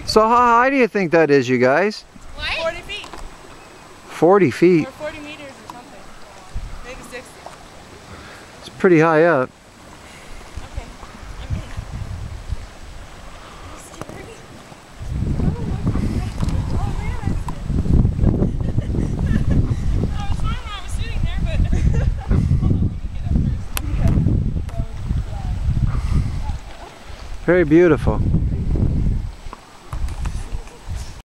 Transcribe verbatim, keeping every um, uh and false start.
So how high do you think that is, you guys? What? forty feet. forty feet. Or forty meters or something. Maybe sixty. It's pretty high up. Okay. I'm in. Are you scary? Oh man, I was fine when I was sitting there, but hold on, let me get up first. Very beautiful.